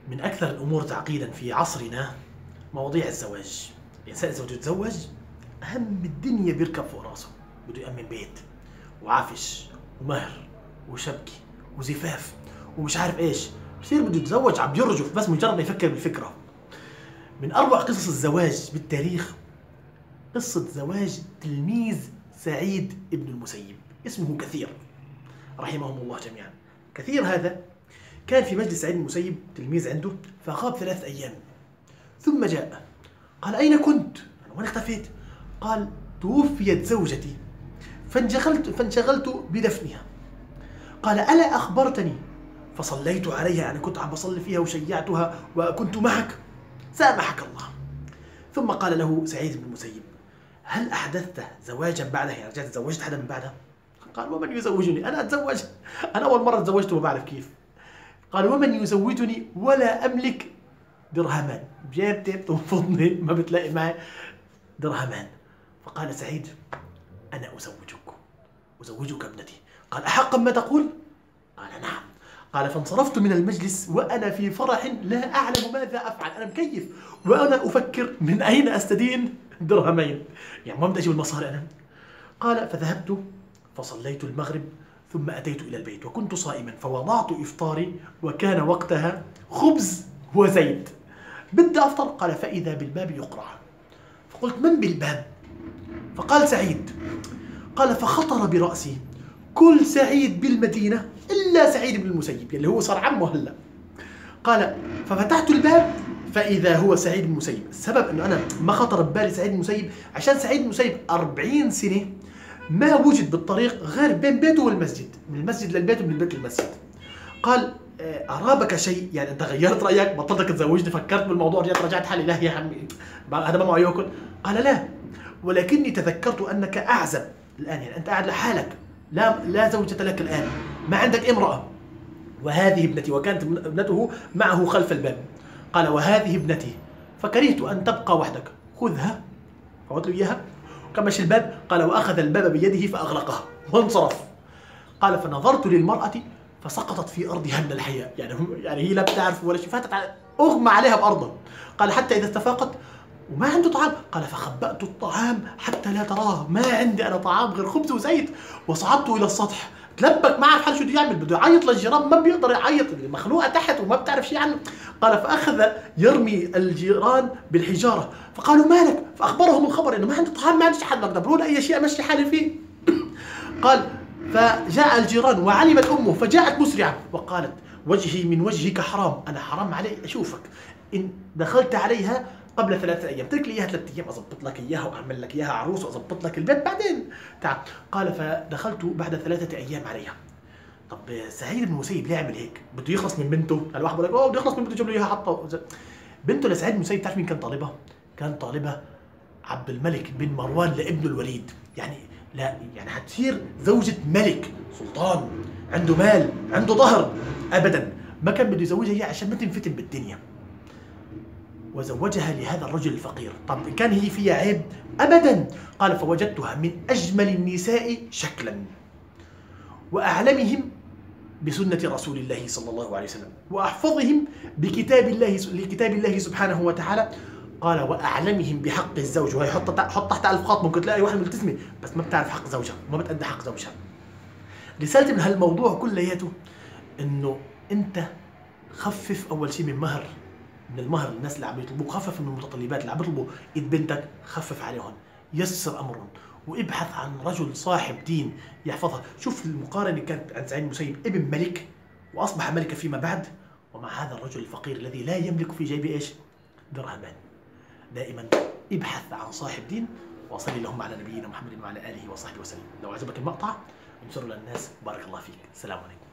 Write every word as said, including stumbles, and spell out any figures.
من أكثر الأمور تعقيدا في عصرنا مواضيع الزواج. الإنسان إذا بده يتزوج أهم الدنيا بيركب فوق راسه، بده يأمن بيت وعفش ومهر وشبكة وزفاف ومش عارف إيش، بصير بده يتزوج عم يرجف بس مجرد ما يفكر بالفكرة. من أروع قصص الزواج بالتاريخ قصة زواج تلميذ سعيد ابن المسيب، اسمه كثير رحمهم الله جميعا. كثير هذا كان في مجلس سعيد المسيب تلميذ عنده، فغاب ثلاثة أيام ثم جاء قال: أين كنت؟ أنا وين اختفيت؟ قال: توفيت زوجتي فانشغلت فانشغلت بدفنها. قال: ألا أخبرتني فصليت عليها؟ أنا كنت عم بصلي فيها وشيعتها وكنت معك، سامحك الله. ثم قال له سعيد بن المسيب: هل أحدثت زواجا بعدها؟ يعني رجعت تزوجت حدا من بعدها؟ قال: ومن يزوجني؟ أنا أتزوج، أنا أول مرة تزوجت وما بعرف كيف. قال: ومن يزوجني ولا أملك درهمان، جيبتي بتنفضني ما بتلاقي معي درهمان. فقال سعيد: أنا أزوجك أزوجك ابنتي. قال: أحقا ما تقول؟ قال: نعم. قال: فانصرفت من المجلس وأنا في فرح لا أعلم ماذا أفعل، أنا مكيف وأنا أفكر من أين أستدين درهمين، يعني ما بدي أجيب المصاري أنا. قال: فذهبت فصليت المغرب ثم أتيت إلى البيت وكنت صائما فوضعت إفطاري وكان وقتها خبز وزيت، بدي أفطر. قال: فإذا بالباب يقرع. فقلت: من بالباب؟ فقال سعيد. قال: فخطر برأسي كل سعيد بالمدينة إلا سعيد بن المسيب اللي هو صار عمه هلا. قال: ففتحت الباب فإذا هو سعيد بن المسيب. السبب أنه أنا ما خطر ببالي سعيد بن المسيب عشان سعيد بن المسيب أربعين سنة ما وجد بالطريق غير بين بيته والمسجد، من المسجد للبيت ومن البيت للمسجد. قال: أرابك شيء؟ يعني أنت غيرت رأيك؟ بطلتك تزوجني؟ فكرت بالموضوع؟ رجعت رجعت حالي؟ لا يا عمي هذا ما معه ياكل. قال: لا، ولكني تذكرت أنك أعزب الآن، يعني أنت قاعد لحالك، لا لا زوجة لك الآن، ما عندك امرأة، وهذه ابنتي، وكانت ابنته معه خلف الباب. قال: وهذه ابنتي فكرهت أن تبقى وحدك، خذها. فقلت له إياها وكمش الباب. قال: وأخذ الباب بيده فأغلقها وانصرف. قال: فنظرت للمرأة فسقطت في أرضها من الحياء، يعني هم يعني هي لا بتعرف ولا شيء، فاتت على أغمى عليها بأرضها. قال: حتى إذا استفاقت وما عنده طعام. قال: فخبأت الطعام حتى لا تراه، ما عندي أنا طعام غير خبز وزيت، وصعدت إلى السطح. تلبك ما عرف حاله شو بده يعمل، بده يعيط للجيران ما بيقدر يعيط، مخلوقة تحت وما بتعرف شيء عنه. قال: فأخذ يرمي الجيران بالحجارة، فقالوا: مالك؟ فأخبرهم الخبر إنه ما عنده طعام، ما عندش حد بقدر له أي شيء أمشي حالي فيه. قال: فجاء الجيران وعلمت أمه فجاءت مسرعة وقالت: وجهي من وجهك حرام، أنا حرام علي أشوفك، إن دخلت عليها قبل ثلاثة أيام، ترك لي إياها ثلاثة أيام أضبط لك إياها وأعمل لك إياها عروس وأضبط لك البيت بعدين تعال. قال: فدخلت بعد ثلاثة أيام عليها. طب سعيد بن المسيب ليه يعمل هيك؟ بده يخلص من بنته؟ الواحد بيقول لك أوه بده يخلص من بنته، جاب له إياها حطه. بنته لسعيد بن المسيب تعرف مين كان طالبها؟ كان طالبها عبد الملك بن مروان لابن الوليد، يعني لا يعني حتصير زوجة ملك سلطان عنده مال عنده ظهر. أبدا ما كان بده يزوجها إياها عشان ما تنفتن بالدنيا، وزوجها لهذا الرجل الفقير. طب إن كان هي فيها عيب؟ أبدا. قال: فوجدتها من أجمل النساء شكلا وأعلمهم بسنة رسول الله صلى الله عليه وسلم وأحفظهم بكتاب الله لكتاب الله سبحانه وتعالى. قال: وأعلمهم بحق الزوج، وهي حط حط تحت ألف خط، ممكن تلاقي واحدة ملتزمة بس ما بتعرف حق زوجها وما بتأدي حق زوجها. رسالتي من هالموضوع كلياته إنه أنت خفف أول شيء من مهر من المهر الناس اللي عم يطلبوه، خفف من المتطلبات اللي عم يطلبوا ايد بنتك، خفف عليهم، يسر امرهم، وابحث عن رجل صاحب دين يحفظها. شوف المقارنه كانت عن سعيد المسيب ابن ملك واصبح ملكا فيما بعد، ومع هذا الرجل الفقير الذي لا يملك في جيبه ايش؟ درهمان. دائما ابحث عن صاحب دين. وصلي اللهم على نبينا محمد وعلى اله وصحبه وسلم. لو عجبك المقطع انشره للناس، بارك الله فيك. السلام عليكم.